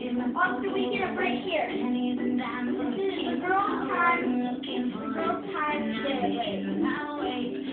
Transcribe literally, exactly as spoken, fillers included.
Also, we get a break here. This is the girls' time. The girls' time to get a break.